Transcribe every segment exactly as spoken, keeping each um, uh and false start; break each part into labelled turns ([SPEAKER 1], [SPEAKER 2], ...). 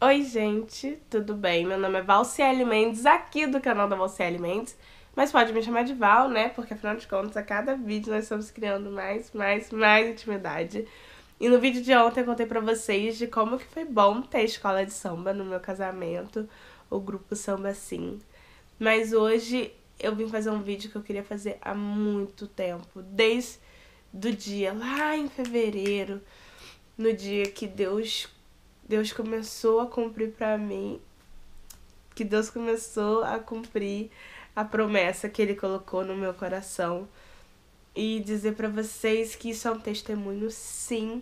[SPEAKER 1] Oi, gente, tudo bem? Meu nome é Valciele Mendes, aqui do canal da Valciele Mendes, mas pode me chamar de Val, né? Porque afinal de contas, a cada vídeo nós estamos criando mais, mais, mais intimidade. E no vídeo de ontem eu contei pra vocês de como que foi bom ter escola de samba no meu casamento, o grupo Samba Sim. Mas hoje eu vim fazer um vídeo que eu queria fazer há muito tempo, desde do dia lá em fevereiro, no dia que Deus Deus começou a cumprir pra mim, que Deus começou a cumprir a promessa que Ele colocou no meu coração. E dizer pra vocês que isso é um testemunho, sim,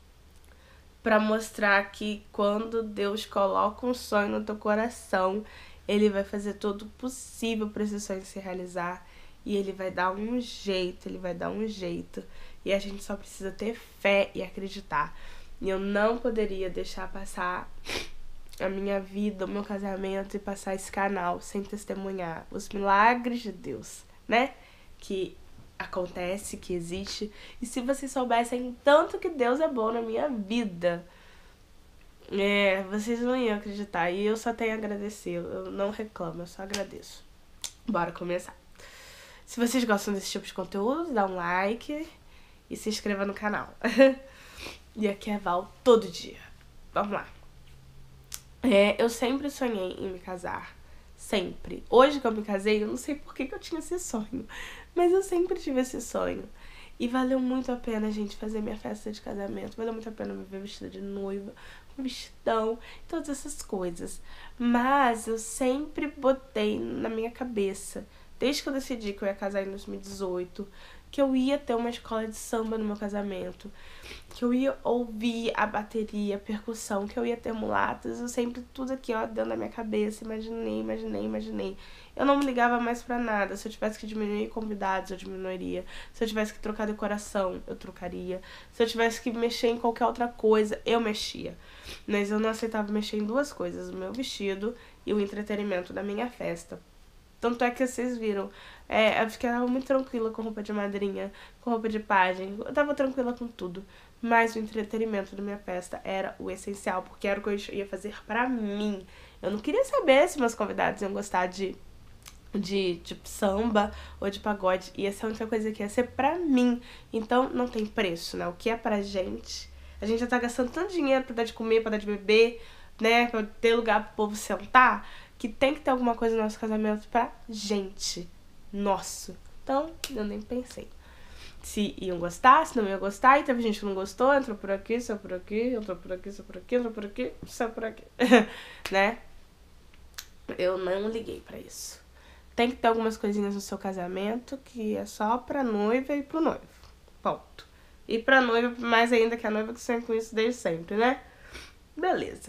[SPEAKER 1] pra mostrar que quando Deus coloca um sonho no teu coração, Ele vai fazer todo o possível pra esse sonho se realizar. E Ele vai dar um jeito, Ele vai dar um jeito. E a gente só precisa ter fé e acreditar. E eu não poderia deixar passar a minha vida, o meu casamento e passar esse canal sem testemunhar os milagres de Deus, né? Que acontece, que existe. E se vocês soubessem tanto que Deus é bom na minha vida, é, vocês não iam acreditar. E eu só tenho a agradecer. Eu não reclamo, eu só agradeço. Bora começar. Se vocês gostam desse tipo de conteúdo, dá um like e se inscreva no canal. E aqui é Val todo dia. Vamos lá. É, eu sempre sonhei em me casar. Sempre. Hoje que eu me casei, eu não sei por que, que eu tinha esse sonho. Mas eu sempre tive esse sonho. E valeu muito a pena, gente, fazer minha festa de casamento. Valeu muito a pena me ver vestida de noiva, com vestidão, todas essas coisas. Mas eu sempre botei na minha cabeça, desde que eu decidi que eu ia casar em dois mil e dezoito, que eu ia ter uma escola de samba no meu casamento, que eu ia ouvir a bateria, a percussão, que eu ia ter mulatas. Eu sempre, tudo aqui, ó, dentro da minha cabeça, imaginei, imaginei, imaginei. Eu não me ligava mais pra nada. Se eu tivesse que diminuir convidados, eu diminuiria. Se eu tivesse que trocar decoração, eu trocaria. Se eu tivesse que mexer em qualquer outra coisa, eu mexia. Mas eu não aceitava mexer em duas coisas, o meu vestido e o entretenimento da minha festa. Tanto é que vocês viram, é, eu ficava muito tranquila com roupa de madrinha, com roupa de pajem, eu tava tranquila com tudo. Mas o entretenimento da minha festa era o essencial, porque era o que eu ia fazer pra mim. Eu não queria saber se meus convidados iam gostar de, de, de samba ou de pagode. Ia ser a única coisa que ia ser pra mim. Então não tem preço, né? O que é pra gente. A gente já tá gastando tanto dinheiro pra dar de comer, pra dar de beber, né? Pra ter lugar pro povo sentar, que tem que ter alguma coisa no nosso casamento pra gente. Nosso. Então, eu nem pensei se iam gostar, se não iam gostar. E teve gente que não gostou, entrou por aqui, saiu por aqui, entrou por aqui, saiu por aqui, entrou por aqui, saiu por aqui. Né? Eu não liguei pra isso. Tem que ter algumas coisinhas no seu casamento que é só pra noiva e pro noivo. Ponto. E pra noiva, mais ainda que a noiva que sonha com isso desde sempre, né? Beleza.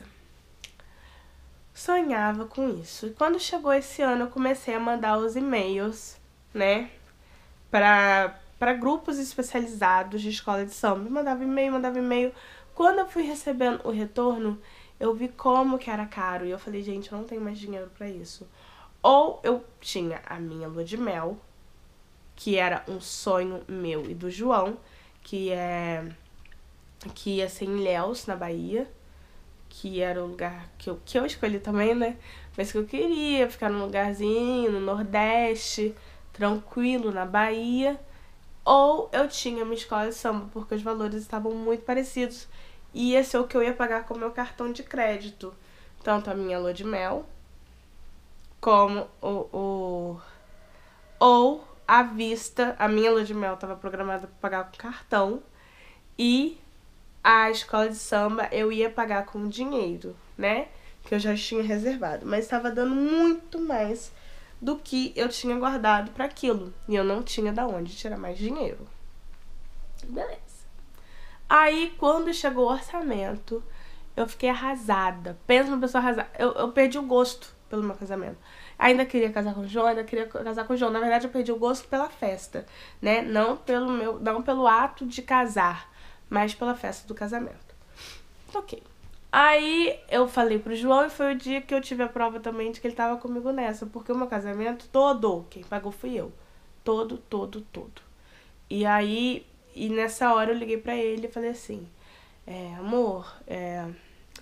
[SPEAKER 1] Sonhava com isso. E quando chegou esse ano, eu comecei a mandar os e-mails, né? Pra, pra grupos especializados de escola de samba. Mandava e-mail, mandava e-mail. Quando eu fui recebendo o retorno, eu vi como que era caro. E eu falei, gente, eu não tenho mais dinheiro pra isso. Ou eu tinha a minha lua de mel, que era um sonho meu e do João, que é que ia ser em Ilhéus, na Bahia, que era o lugar que eu, que eu escolhi também, né? Mas que eu queria ficar num lugarzinho no Nordeste, tranquilo, na Bahia. Ou eu tinha uma escola de samba, porque os valores estavam muito parecidos. E ia ser o que eu ia pagar com o meu cartão de crédito. Tanto a minha lua de mel, como o... o ou à vista. A minha lua de mel estava programada para pagar com cartão. E a escola de samba eu ia pagar com dinheiro, né? Que eu já tinha reservado. Mas estava dando muito mais do que eu tinha guardado para aquilo. E eu não tinha da onde tirar mais dinheiro. Beleza. Aí, quando chegou o orçamento, eu fiquei arrasada. Pensa numa pessoa arrasada. Eu, eu perdi o gosto pelo meu casamento. Ainda queria casar com o João, ainda queria casar com o João. Na verdade, eu perdi o gosto pela festa, né? Não pelo, meu, não pelo ato de casar, mas pela festa do casamento. Ok. Aí eu falei pro João e foi o dia que eu tive a prova também de que ele tava comigo nessa. Porque o meu casamento todo, quem pagou fui eu. Todo, todo, todo. E aí, e nessa hora eu liguei pra ele e falei assim, é, amor, é,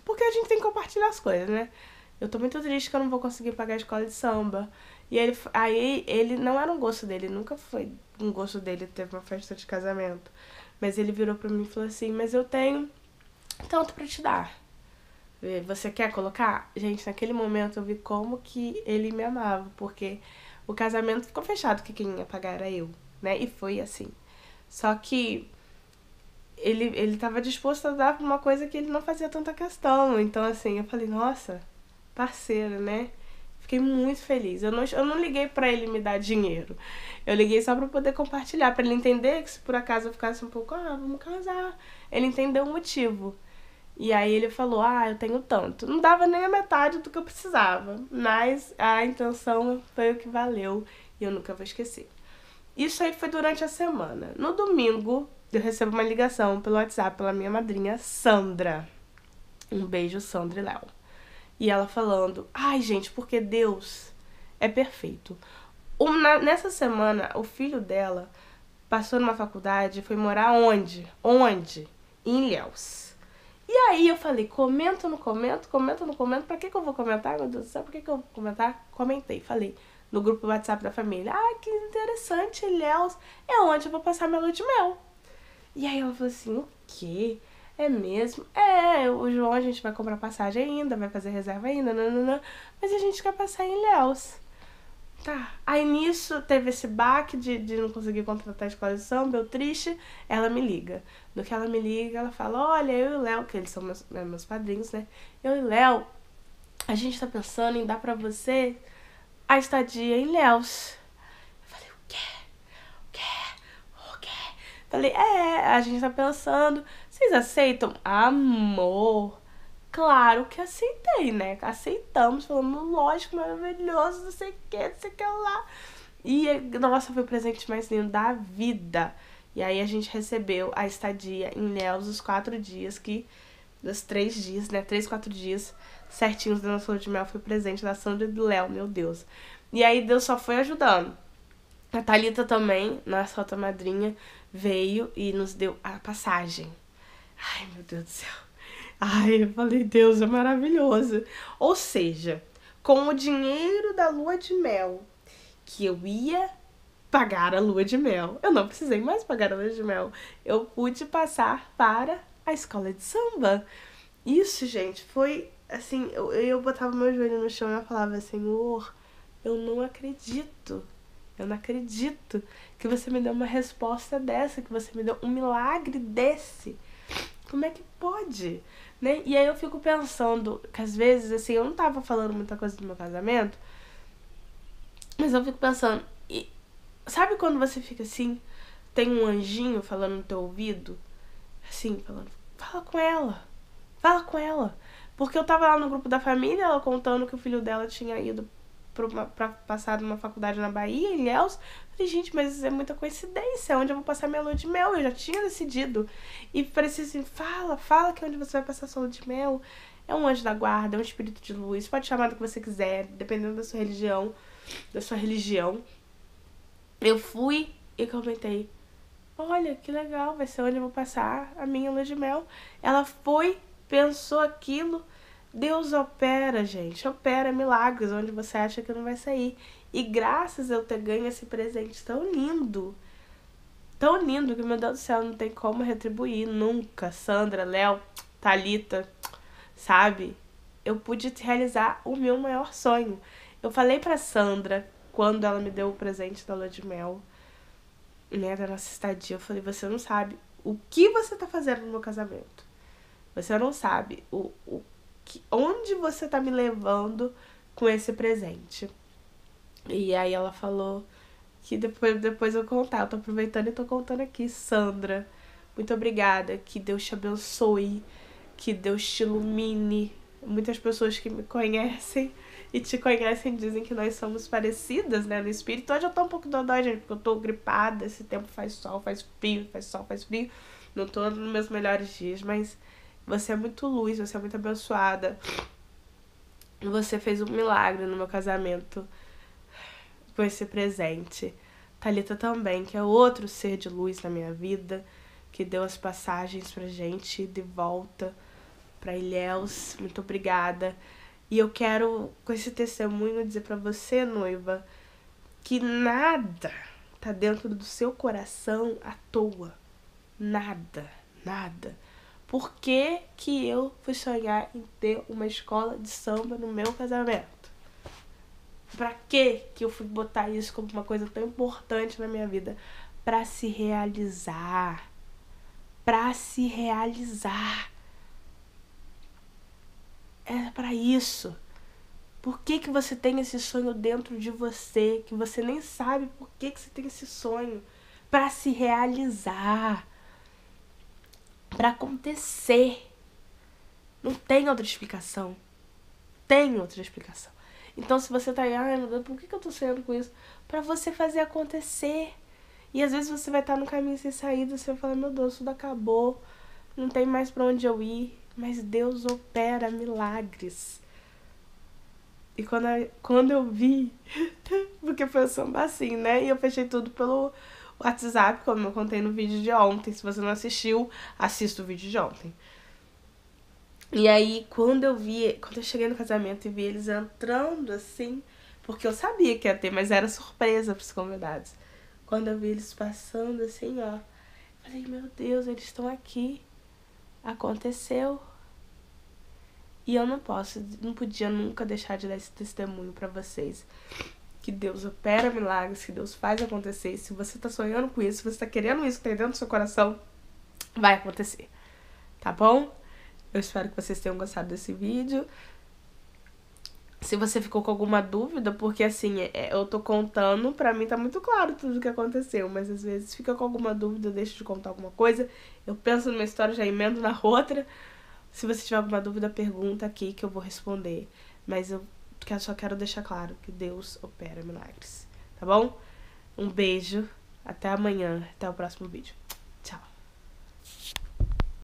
[SPEAKER 1] Porque a gente tem que compartilhar as coisas, né? Eu tô muito triste que eu não vou conseguir pagar a escola de samba. E ele, aí ele não era um gosto dele, nunca foi um gosto dele ter uma festa de casamento. Mas ele virou pra mim e falou assim, mas eu tenho tanto pra te dar. Você quer colocar? Gente, naquele momento eu vi como que ele me amava, porque o casamento ficou fechado, que quem ia pagar era eu, né? E foi assim. Só que ele, ele tava disposto a dar pra uma coisa que ele não fazia tanta questão. Então, assim, eu falei, nossa, parceiro, né? Fiquei muito feliz. Eu não, eu não liguei pra ele me dar dinheiro. Eu liguei só pra poder compartilhar, pra ele entender que se por acaso eu ficasse um pouco, ah, vamos casar. Ele entendeu o motivo. E aí ele falou, ah, eu tenho tanto. Não dava nem a metade do que eu precisava, mas a intenção foi o que valeu e eu nunca vou esquecer. Isso aí foi durante a semana. No domingo, eu recebo uma ligação pelo WhatsApp pela minha madrinha, Sandra. Um beijo, Sandra e Léo. E ela falando, ai gente, porque Deus é perfeito. O, na, nessa semana, o filho dela passou numa faculdade e foi morar onde? Onde? Em Ilhéus. E aí eu falei, comento, não comento, comento, não comento, pra que que eu vou comentar, meu Deus do céu, por que que eu vou comentar? Comentei, falei, no grupo do WhatsApp da família, ah, que interessante, Ilhéus, é onde eu vou passar minha lua de mel. E aí ela falou assim, o quê? É mesmo? É, o João, a gente vai comprar passagem ainda, vai fazer reserva ainda, nananã, mas a gente quer passar em Ilhéus. Tá. Aí nisso teve esse baque de, de não conseguir contratar a escola de samba, eu triste, ela me liga. No que ela me liga, ela fala, olha, eu e o Léo, que eles são meus, meus padrinhos, né? Eu e o Léo, a gente tá pensando em dar pra você a estadia em Ilhéus. Eu falei, o quê? O quê? O quê? Falei, é, a gente tá pensando, vocês aceitam? Amor! Claro que aceitei, né? Aceitamos, falamos, lógico, maravilhoso, não sei o que, não sei o que lá. E, nossa, foi o presente mais lindo da vida. E aí a gente recebeu a estadia em Ilhéus os quatro dias, que, dos três dias, né? Três, quatro dias certinhos da nossa lua de mel foi presente da Sandra e do Léo, meu Deus. E aí Deus só foi ajudando. A Thalita também, nossa outra madrinha, veio e nos deu a passagem. Ai, meu Deus do céu. Ai, eu falei, Deus, é maravilhoso. Ou seja, com o dinheiro da lua de mel que eu ia pagar a lua de mel, eu não precisei mais pagar a lua de mel. Eu pude passar para a escola de samba. Isso, gente, foi assim, eu, eu botava meu joelho no chão e eu falava, Senhor, eu não acredito. Eu não acredito que você me deu uma resposta dessa, que você me deu um milagre desse. Como é que pode? Né? E aí eu fico pensando que às vezes, assim, eu não tava falando muita coisa do meu casamento, mas eu fico pensando, e sabe quando você fica assim, tem um anjinho falando no teu ouvido, assim, falando, fala com ela, fala com ela. Porque eu tava lá no grupo da família, ela contando que o filho dela tinha ido pra, uma, pra passar numa faculdade na Bahia, em Ilhéus. Falei, gente, mas é muita coincidência, onde eu vou passar minha lua de mel, eu já tinha decidido. E parecia assim, fala, fala que é onde você vai passar sua lua de mel. É um anjo da guarda, é um espírito de luz, pode chamar do que você quiser, dependendo da sua religião, da sua religião. Eu fui e comentei, olha, que legal, vai ser onde eu vou passar a minha lua de mel. Ela foi, pensou aquilo. Deus opera, gente, opera milagres onde você acha que não vai sair. E graças a eu ter ganho esse presente tão lindo, tão lindo, que, meu Deus do céu, não tem como retribuir nunca. Sandra, Léo, Thalita, sabe? Eu pude realizar o meu maior sonho. Eu falei pra Sandra, quando ela me deu o presente da lua de mel, né, da nossa estadia, eu falei, você não sabe o que você tá fazendo no meu casamento. Você não sabe o, o que, onde você tá me levando com esse presente. E aí ela falou que depois, depois eu contar. Eu tô aproveitando e tô contando aqui. Sandra, muito obrigada. Que Deus te abençoe. Que Deus te ilumine. Muitas pessoas que me conhecem e te conhecem dizem que nós somos parecidas, né, no espírito. Hoje eu tô um pouco dodói, gente, porque eu tô gripada. Esse tempo faz sol, faz frio, faz sol, faz frio. Não tô nos meus melhores dias, mas você é muito luz, você é muito abençoada. Você fez um milagre no meu casamento com esse presente. Thalita também, que é outro ser de luz na minha vida, que deu as passagens pra gente de volta pra Ilhéus, muito obrigada. E eu quero, com esse testemunho, dizer pra você, noiva, que nada tá dentro do seu coração à toa. Nada, nada. Por que que eu fui sonhar em ter uma escola de samba no meu casamento? Pra que que eu fui botar isso como uma coisa tão importante na minha vida? Pra se realizar. Pra se realizar. É pra isso. Por que que você tem esse sonho dentro de você, que você nem sabe por que que você tem esse sonho? Pra se realizar. Pra acontecer. Não tem outra explicação. Tem outra explicação. Então, se você tá aí, ai meu Deus, por que que eu tô sonhando com isso? Pra você fazer acontecer. E às vezes você vai estar no caminho sem saída, você vai falar, meu Deus, tudo acabou, não tem mais pra onde eu ir. Mas Deus opera milagres. E quando eu, quando eu vi, porque foi o samba assim, né? E eu fechei tudo pelo WhatsApp, como eu contei no vídeo de ontem. Se você não assistiu, assista o vídeo de ontem. E aí, quando eu vi, quando eu cheguei no casamento e vi eles entrando assim, porque eu sabia que ia ter, mas era surpresa pros convidados. Quando eu vi eles passando assim, ó, falei, meu Deus, eles estão aqui. Aconteceu. E eu não posso, não podia nunca deixar de dar esse testemunho pra vocês. Que Deus opera milagres, que Deus faz acontecer. E se você tá sonhando com isso, se você tá querendo isso que tem dentro do seu coração, vai acontecer. Tá bom? Eu espero que vocês tenham gostado desse vídeo. Se você ficou com alguma dúvida, porque assim, eu tô contando, pra mim tá muito claro tudo o que aconteceu, mas às vezes fica com alguma dúvida, eu deixo de contar alguma coisa, eu penso numa história, já emendo na outra. Se você tiver alguma dúvida, pergunta aqui que eu vou responder. Mas eu só quero deixar claro que Deus opera milagres, tá bom? Um beijo, até amanhã, até o próximo vídeo. Tchau!